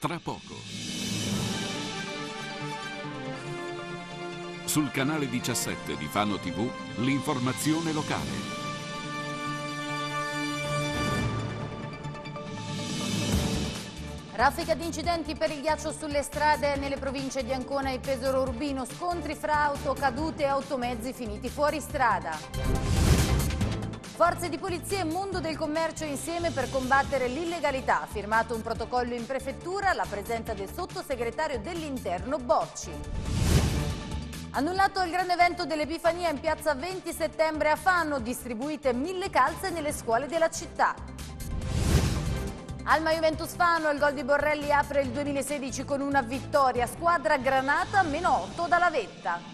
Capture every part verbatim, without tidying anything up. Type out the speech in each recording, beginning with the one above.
tra poco. Sul canale diciassette di Fano tivù, l'informazione locale. Raffica di incidenti per il ghiaccio sulle strade nelle province di Ancona e Pesaro Urbino, scontri fra auto cadute e automezzi finiti fuori strada. Forze di polizia e mondo del commercio insieme per combattere l'illegalità. Firmato un protocollo in prefettura alla presenza del sottosegretario dell'Interno Bocci. Annullato il grande evento dell'Epifania in piazza venti settembre a Fano, distribuite mille calze nelle scuole della città. Alma Juventus Fano, il gol di Borrelli apre il duemilasedici con una vittoria. Squadra Granata, meno otto dalla vetta.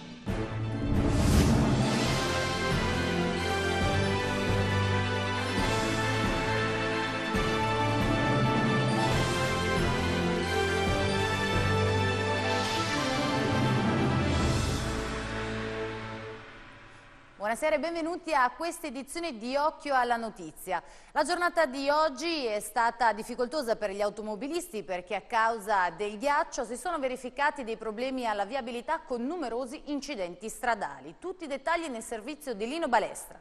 Buonasera e benvenuti a questa edizione di Occhio alla Notizia. La giornata di oggi è stata difficoltosa per gli automobilisti perché a causa del ghiaccio si sono verificati dei problemi alla viabilità con numerosi incidenti stradali. Tutti i dettagli nel servizio di Lino Balestra.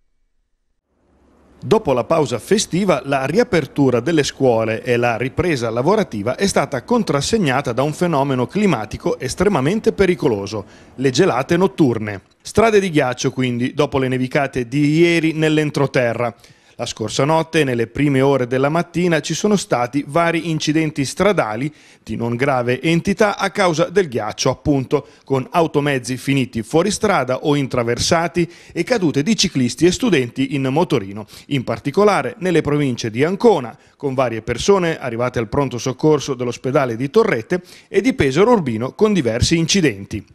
Dopo la pausa festiva, la riapertura delle scuole e la ripresa lavorativa è stata contrassegnata da un fenomeno climatico estremamente pericoloso, le gelate notturne. Strade di ghiaccio quindi, dopo le nevicate di ieri nell'entroterra. La scorsa notte, nelle prime ore della mattina, ci sono stati vari incidenti stradali di non grave entità a causa del ghiaccio, appunto, con automezzi finiti fuori strada o intraversati e cadute di ciclisti e studenti in motorino, in particolare nelle province di Ancona, con varie persone arrivate al pronto soccorso dell'ospedale di Torrette, e di Pesaro Urbino con diversi incidenti.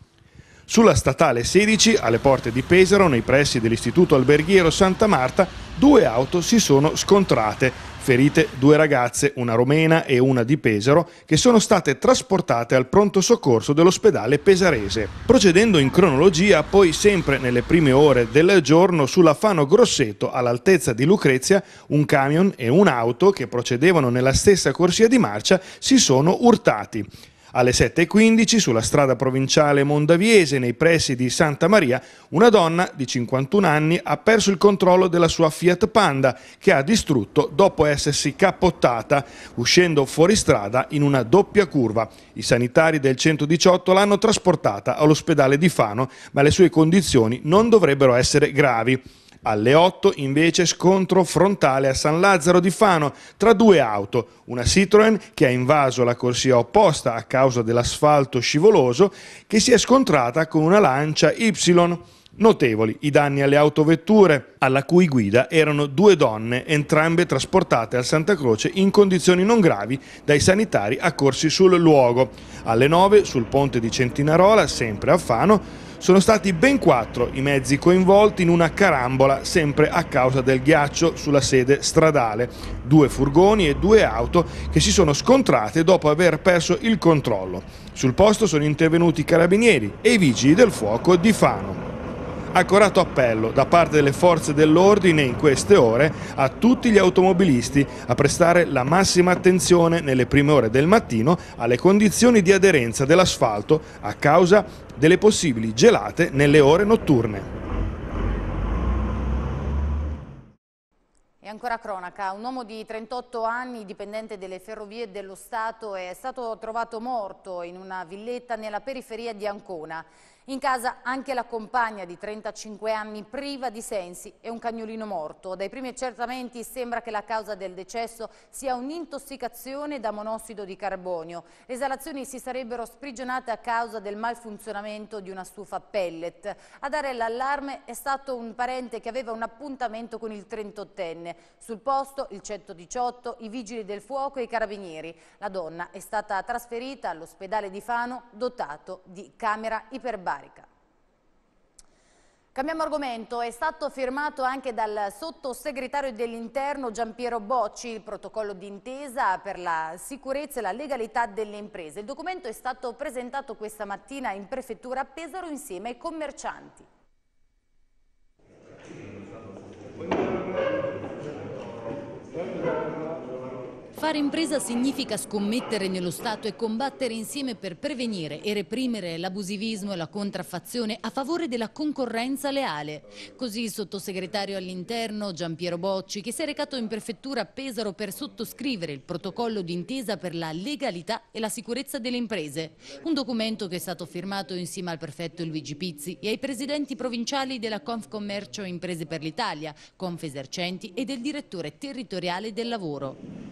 Sulla statale sedici, alle porte di Pesaro, nei pressi dell'istituto alberghiero Santa Marta, due auto si sono scontrate, ferite due ragazze, una romena e una di Pesaro, che sono state trasportate al pronto soccorso dell'ospedale pesarese. Procedendo in cronologia, poi sempre nelle prime ore del giorno, sulla Fano Grosseto, all'altezza di Lucrezia, un camion e un'auto che procedevano nella stessa corsia di marcia si sono urtati. Alle sette e quindici, sulla strada provinciale Mondaviese, nei pressi di Santa Maria, una donna di cinquantuno anni ha perso il controllo della sua Fiat Panda, che ha distrutto dopo essersi cappottata, uscendo fuori strada in una doppia curva. I sanitari del centodiciotto l'hanno trasportata all'ospedale di Fano, ma le sue condizioni non dovrebbero essere gravi. Alle otto invece scontro frontale a San Lazzaro di Fano tra due auto, una Citroen che ha invaso la corsia opposta a causa dell'asfalto scivoloso, che si è scontrata con una Lancia Y. Notevoli i danni alle autovetture, alla cui guida erano due donne, entrambe trasportate al Santa Croce in condizioni non gravi dai sanitari accorsi sul luogo. Alle nove, sul ponte di Centinarola, sempre a Fano, sono stati ben quattro i mezzi coinvolti in una carambola, sempre a causa del ghiaccio sulla sede stradale. Due furgoni e due auto che si sono scontrate dopo aver perso il controllo. Sul posto sono intervenuti i carabinieri e i vigili del fuoco di Fano. Accorato appello da parte delle forze dell'ordine in queste ore a tutti gli automobilisti a prestare la massima attenzione nelle prime ore del mattino alle condizioni di aderenza dell'asfalto a causa delle possibili gelate nelle ore notturne. E ancora cronaca, un uomo di trentotto anni, dipendente delle Ferrovie dello Stato, è stato trovato morto in una villetta nella periferia di Ancona. In casa anche la compagna di trentacinque anni priva di sensi e un cagnolino morto. Dai primi accertamenti sembra che la causa del decesso sia un'intossicazione da monossido di carbonio. Le esalazioni si sarebbero sprigionate a causa del malfunzionamento di una stufa pellet. A dare l'allarme è stato un parente che aveva un appuntamento con il trentottenne. Sul posto il centodiciotto, i vigili del fuoco e i carabinieri. La donna è stata trasferita all'ospedale di Fano dotato di camera iperbarica. Cambiamo argomento, è stato firmato anche dal sottosegretario dell'Interno Giampiero Bocci il protocollo d'intesa per la sicurezza e la legalità delle imprese. Il documento è stato presentato questa mattina in prefettura a Pesaro insieme ai commercianti. Fare impresa significa scommettere nello Stato e combattere insieme per prevenire e reprimere l'abusivismo e la contraffazione a favore della concorrenza leale. Così il sottosegretario all'interno Giampiero Bocci, che si è recato in prefettura a Pesaro per sottoscrivere il protocollo d'intesa per la legalità e la sicurezza delle imprese. Un documento che è stato firmato insieme al prefetto Luigi Pizzi e ai presidenti provinciali della Confcommercio Imprese per l'Italia, Confesercenti e del direttore territoriale del lavoro.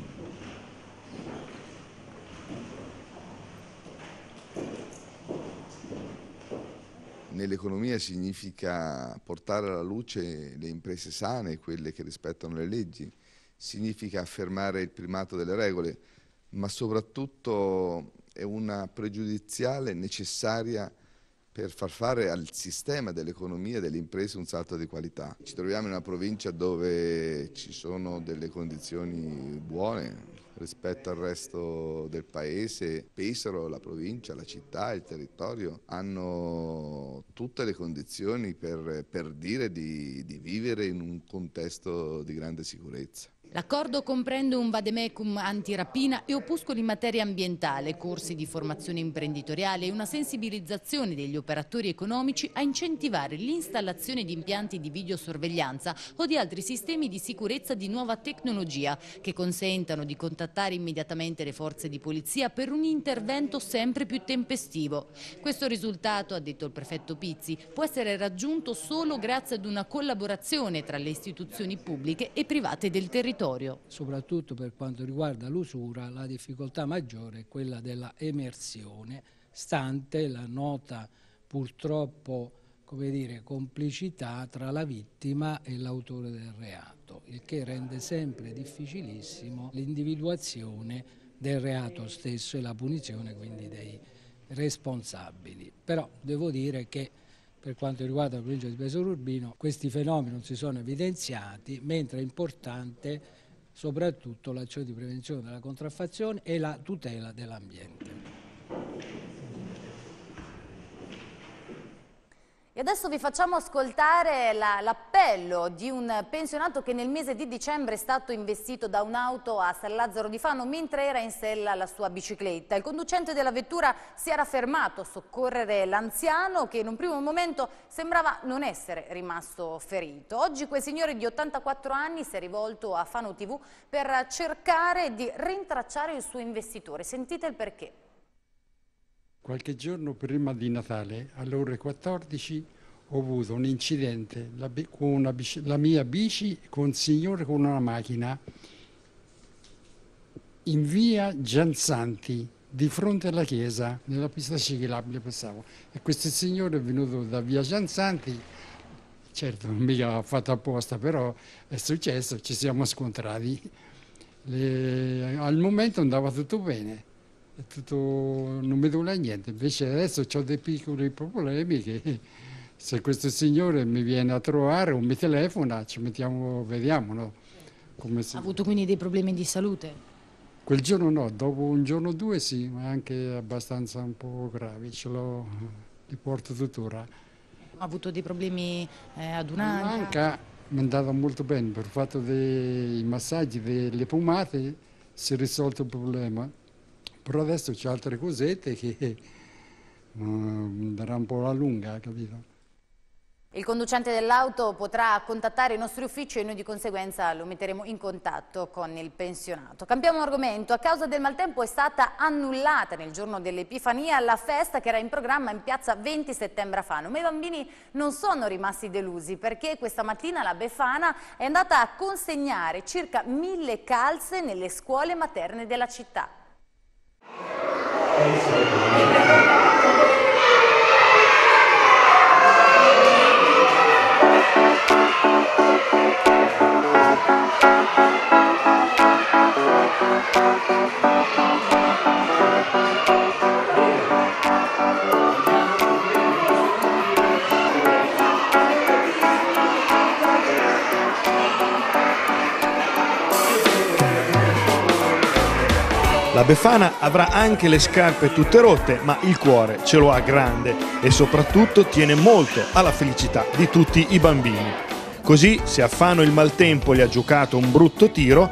Nell'economia significa portare alla luce le imprese sane, quelle che rispettano le leggi, significa affermare il primato delle regole, ma soprattutto è una pregiudiziale necessaria per far fare al sistema dell'economia e delle imprese un salto di qualità. Ci troviamo in una provincia dove ci sono delle condizioni buone rispetto al resto del paese. Pesaro, la provincia, la città, il territorio hanno tutte le condizioni per, per dire di, di vivere in un contesto di grande sicurezza. L'accordo comprende un vademecum antirapina e opuscoli in materia ambientale, corsi di formazione imprenditoriale e una sensibilizzazione degli operatori economici a incentivare l'installazione di impianti di videosorveglianza o di altri sistemi di sicurezza di nuova tecnologia che consentano di contattare immediatamente le forze di polizia per un intervento sempre più tempestivo. Questo risultato, ha detto il prefetto Pizzi, può essere raggiunto solo grazie ad una collaborazione tra le istituzioni pubbliche e private del territorio. Soprattutto per quanto riguarda l'usura, la difficoltà maggiore è quella della emersione, stante la nota purtroppo, come dire, complicità tra la vittima e l'autore del reato, il che rende sempre difficilissimo l'individuazione del reato stesso e la punizione quindi dei responsabili. Però devo dire che per quanto riguarda la provincia di Pesaro Urbino, questi fenomeni non si sono evidenziati, mentre è importante soprattutto l'azione di prevenzione della contraffazione e la tutela dell'ambiente. E adesso vi facciamo ascoltare l'appello di un pensionato che nel mese di dicembre è stato investito da un'auto a San Lazzaro di Fano mentre era in sella alla sua bicicletta. Il conducente della vettura si era fermato a soccorrere l'anziano che in un primo momento sembrava non essere rimasto ferito. Oggi quel signore di ottantaquattro anni si è rivolto a Fano tivù per cercare di rintracciare il suo investitore. Sentite il perché. Qualche giorno prima di Natale, alle ore quattordici, ho avuto un incidente la, con una bici, la mia bici con un signore con una macchina in via Gianzanti, di fronte alla chiesa, nella pista ciclabile passavo. E questo signore è venuto da via Gianzanti, certo non mi ha fatto apposta, però è successo, ci siamo scontrati. Le, al momento andava tutto bene. Tutto, non mi duole niente, invece adesso ho dei piccoli problemi che se questo signore mi viene a trovare o mi telefona ci mettiamo, vediamo, no? Come se... Ha avuto quindi dei problemi di salute? Quel giorno no, dopo un giorno o due sì, ma anche abbastanza un po' gravi, ce l'ho, li porto tuttora. Ha avuto dei problemi eh, ad un'anca? L'anca mi è andata molto bene, per il fatto dei massaggi, delle pomate si è risolto il problema. Però adesso c'è altre cosette che uh, darà un po' la lunga, capito? Il conducente dell'auto potrà contattare i nostri uffici e noi di conseguenza lo metteremo in contatto con il pensionato. Cambiamo argomento. A causa del maltempo è stata annullata nel giorno dell'Epifania la festa che era in programma in piazza venti settembre a Fano. Ma i bambini non sono rimasti delusi perché questa mattina la Befana è andata a consegnare circa mille calze nelle scuole materne della città. La Befana avrà anche le scarpe tutte rotte, ma il cuore ce lo ha grande e soprattutto tiene molto alla felicità di tutti i bambini. Così, se a Fano il maltempo gli ha giocato un brutto tiro, in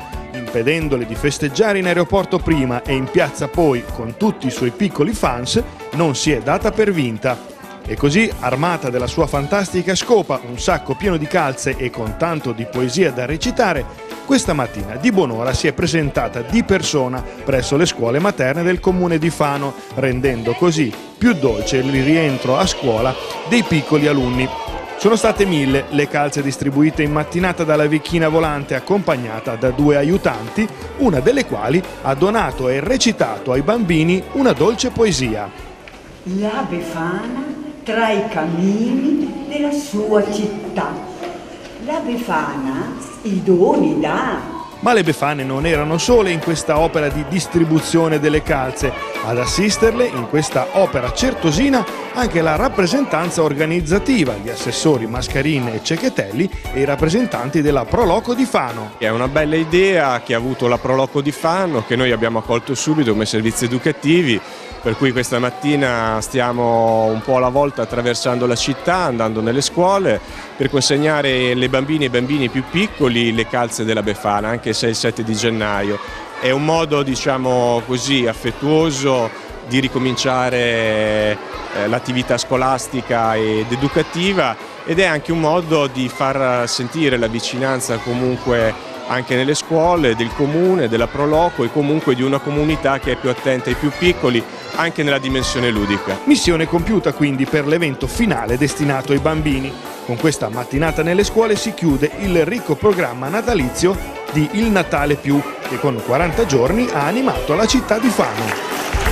impedendole di festeggiare in aeroporto prima e in piazza poi con tutti i suoi piccoli fans, non si è data per vinta. E così, armata della sua fantastica scopa, un sacco pieno di calze e con tanto di poesia da recitare, questa mattina di buon'ora si è presentata di persona presso le scuole materne del comune di Fano, rendendo così più dolce il rientro a scuola dei piccoli alunni. Sono state mille le calze distribuite in mattinata dalla vecchina volante, accompagnata da due aiutanti, una delle quali ha donato e recitato ai bambini una dolce poesia. La Befana tra i cammini della sua città. La Befana i doni dà. Ma le Befane non erano sole in questa opera di distribuzione delle calze. Ad assisterle in questa opera certosina anche la rappresentanza organizzativa, gli assessori Mascarin e Cechetelli e i rappresentanti della Proloco di Fano. È una bella idea che ha avuto la Proloco di Fano, che noi abbiamo accolto subito come servizi educativi, per cui questa mattina stiamo un po' alla volta attraversando la città, andando nelle scuole per consegnare alle bambine e ai bambini più piccoli le calze della Befana, anche se è il sette di gennaio. È un modo, diciamo così, affettuoso di ricominciare eh, l'attività scolastica ed educativa, ed è anche un modo di far sentire la vicinanza comunque anche nelle scuole del comune, della Proloco e comunque di una comunità che è più attenta ai più piccoli anche nella dimensione ludica. Missione compiuta quindi per l'evento finale destinato ai bambini. Con questa mattinata nelle scuole si chiude il ricco programma natalizio di Il Natale Più, che con quaranta giorni ha animato la città di Fano.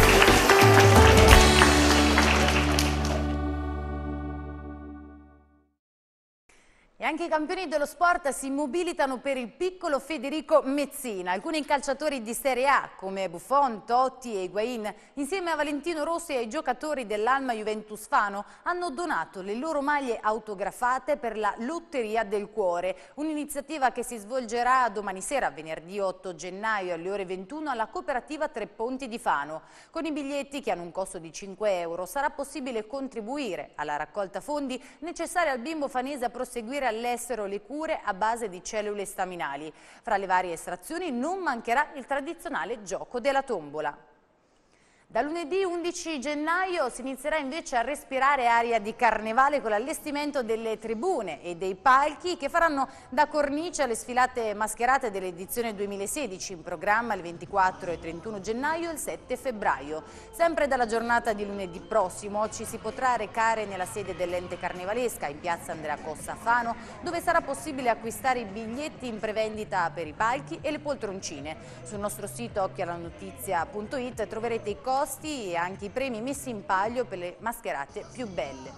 E anche i campioni dello sport si mobilitano per il piccolo Federico Mezzina. Alcuni calciatori di Serie A come Buffon, Totti e Higuain, insieme a Valentino Rossi e ai giocatori dell'Alma Juventus Fano, hanno donato le loro maglie autografate per la Lotteria del Cuore, un'iniziativa che si svolgerà domani sera, venerdì otto gennaio alle ore ventuno, alla cooperativa Tre Ponti di Fano. Con i biglietti, che hanno un costo di cinque euro, sarà possibile contribuire alla raccolta fondi necessaria al bimbo fanese a proseguire all'estero le cure a base di cellule staminali. Fra le varie estrazioni non mancherà il tradizionale gioco della tombola. Da lunedì undici gennaio si inizierà invece a respirare aria di carnevale con l'allestimento delle tribune e dei palchi che faranno da cornice alle sfilate mascherate dell'edizione duemilasedici, in programma il ventiquattro e trentuno gennaio e il sette febbraio. Sempre dalla giornata di lunedì prossimo ci si potrà recare nella sede dell'ente carnevalesca in piazza Andrea Cossa a Fano, dove sarà possibile acquistare i biglietti in prevendita per i palchi e le poltroncine. Sul nostro sito occhialanotizia punto it troverete i costi e anche i premi messi in palio per le mascherate più belle.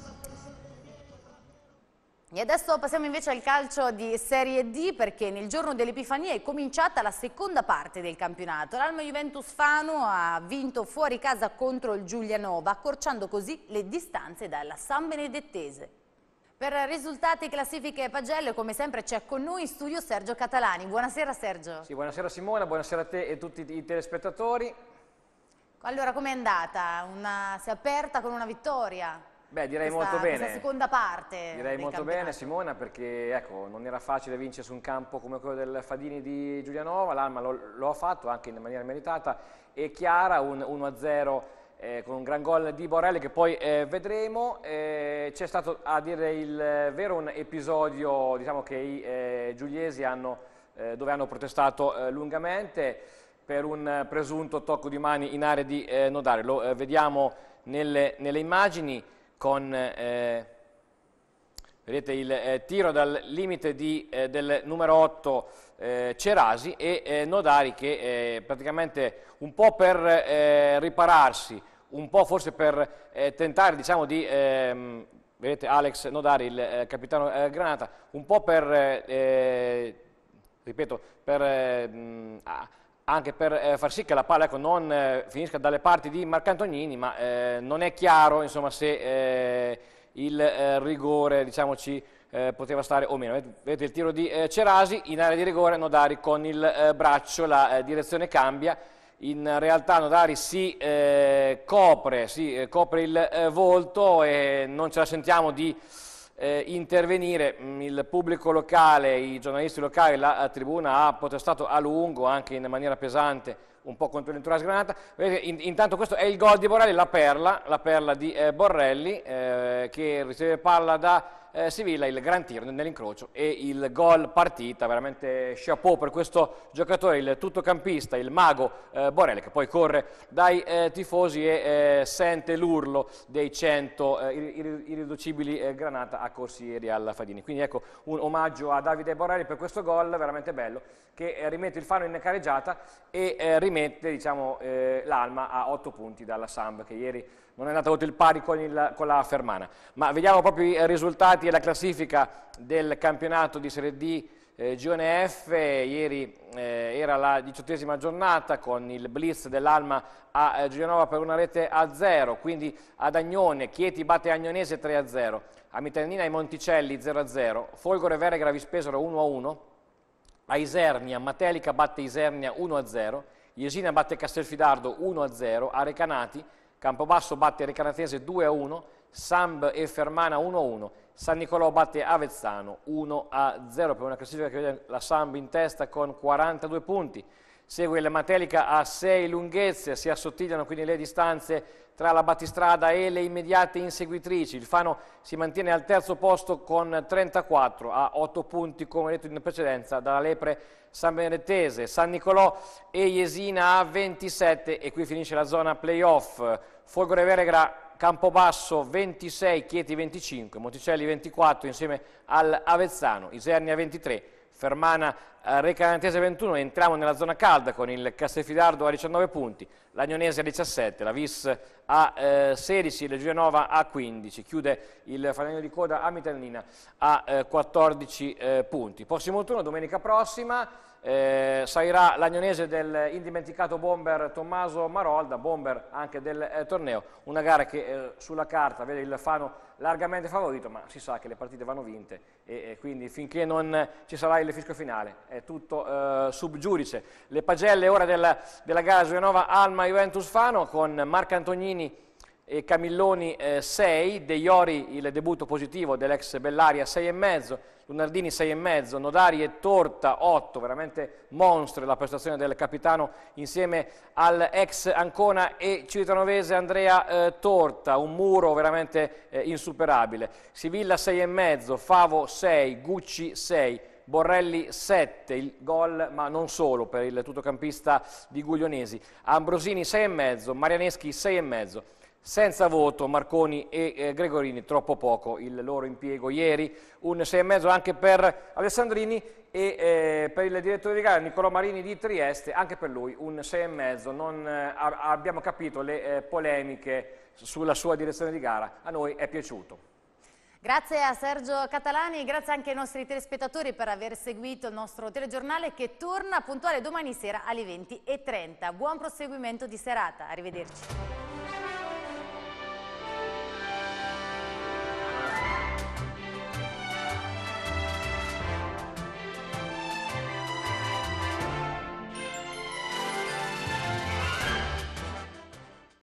E adesso passiamo invece al calcio di Serie D, perché nel giorno dell'Epifania è cominciata la seconda parte del campionato. L'Alma Juventus Fano ha vinto fuori casa contro il Giulianova, accorciando così le distanze dalla San Benedettese. Per risultati e classifiche pagelle, come sempre, c'è con noi in studio Sergio Catalani. Buonasera Sergio. Sì, buonasera Simona, buonasera a te e tutti i telespettatori. Allora, com'è andata? Una... Si è aperta con una vittoria? Beh, direi questa, molto bene. Questa seconda parte. Direi molto bene, Simona, perché ecco, non era facile vincere su un campo come quello del Fadini di Giulianova. L'Alma lo, lo ha fatto anche in maniera meritata e chiara, un uno a zero eh, con un gran gol di Borelli che poi eh, vedremo. Eh, C'è stato, a dire il vero, un episodio, diciamo, che i eh, giuliesi hanno, eh, dove hanno protestato eh, lungamente per un presunto tocco di mani in area di eh, Nodari. Lo eh, vediamo nelle, nelle immagini con eh, vedete il eh, tiro dal limite di, eh, del numero otto eh, Cerasi e eh, Nodari che eh, praticamente un po' per eh, ripararsi, un po' forse per eh, tentare, diciamo, di ehm, vedete Alex Nodari, il eh, capitano eh, Granata, un po' per eh, ripeto per eh, mh, ah, anche per eh, far sì che la palla, ecco, non eh, finisca dalle parti di Marcantonini, ma eh, non è chiaro, insomma, se eh, il eh, rigore, diciamo, ci eh, poteva stare o meno. Vedete il tiro di eh, Cerasi, in area di rigore Nodari con il eh, braccio, la eh, direzione cambia, in realtà Nodari si eh, copre, si, eh, copre il eh, volto e non ce la sentiamo di eh, intervenire. Il pubblico locale, i giornalisti locali, la tribuna ha protestato a lungo, anche in maniera pesante, un po' contro l'entourage Granata. Vedete, in, intanto questo è il gol di Borrelli, la perla, la perla di eh, Borrelli, eh, che riceve palla da eh, Sivilla, il gran tiro nell'incrocio e il gol partita. Veramente chapeau per questo giocatore, il tuttocampista, il mago eh, Borrelli, che poi corre dai eh, tifosi e eh, sente l'urlo dei cento eh, irriducibili eh, Granata accorsi ieri alla Fadini. Quindi ecco un omaggio a Davide Borrelli per questo gol veramente bello, che eh, rimette il Fano in careggiata e eh, rimette, diciamo, eh, l'Alma a otto punti dalla Samb, che ieri non è andata avuto il pari con, il, con la Fermana. Ma vediamo proprio i risultati e la classifica del campionato di Serie D eh, Girone F. Ieri eh, era la diciottesima giornata con il blitz dell'Alma a eh, Giulianova per una rete a zero, quindi ad Agnone, Chieti batte Agnonese tre a zero, a Miternina e Monticelli zero a zero, Folgore e Veregra Vispesero uno a uno, a Isernia Matelica batte Isernia uno a zero, Jesina batte Castelfidardo uno a zero, a Recanati Campobasso batte Recanatese due a uno, Samb e Fermana uno a uno, San Nicolò batte Avezzano uno a zero, per una classifica che vede la Samb in testa con quarantadue punti. Segue la Matelica a sei lunghezze, si assottigliano quindi le distanze tra la battistrada e le immediate inseguitrici. Il Fano si mantiene al terzo posto con trentaquattro, a otto punti come detto in precedenza dalla Lepre San Benedettese, San Nicolò e Jesina a ventisette, e qui finisce la zona playoff. Folgore Veregra Campobasso ventisei, Chieti venticinque, Monticelli ventiquattro insieme all'Avezzano, Isernia ventitré, Fermana eh, Recanatese ventuno. Entriamo nella zona calda con il Castelfidardo a diciannove punti, l'Agnonese a diciassette, la Vis a eh, sedici, il Giulianova a quindici, chiude il fanalino di coda a Miternina a eh, quattordici eh, punti. Prossimo turno, domenica prossima, eh, salirà l'Agnonese del indimenticato bomber Tommaso Marolda, bomber anche del eh, torneo, una gara che eh, sulla carta vede il Fano largamente favorito, ma si sa che le partite vanno vinte e, e quindi finché non ci sarà il fischio finale è tutto eh, sub giudice. Le pagelle ora della, della gara Giulianova Alma Juventus Fano con Marco Antonini e Camilloni eh, sei, De Iori il debutto positivo dell'ex Bellaria sei e mezzo, Lunardini sei e mezzo, Nodari e Torta otto, veramente mostro la prestazione del capitano insieme all'ex Ancona e Civitanovese Andrea eh, Torta, un muro veramente eh, insuperabile. Sivilla sei e mezzo, Favo sei, Gucci sei, Borrelli sette, il gol ma non solo per il tuttocampista di Guglionesi, Ambrosini sei e mezzo, Marianeschi sei e mezzo. Senza voto Marconi e eh, Gregorini, troppo poco il loro impiego ieri, un sei e mezzo anche per Alessandrini e eh, per il direttore di gara Nicolò Marini di Trieste, anche per lui un sei e mezzo. Non eh, abbiamo capito le eh, polemiche sulla sua direzione di gara, a noi è piaciuto. Grazie a Sergio Catalani, grazie anche ai nostri telespettatori per aver seguito il nostro telegiornale che torna puntuale domani sera alle venti e trenta. Buon proseguimento di serata, arrivederci.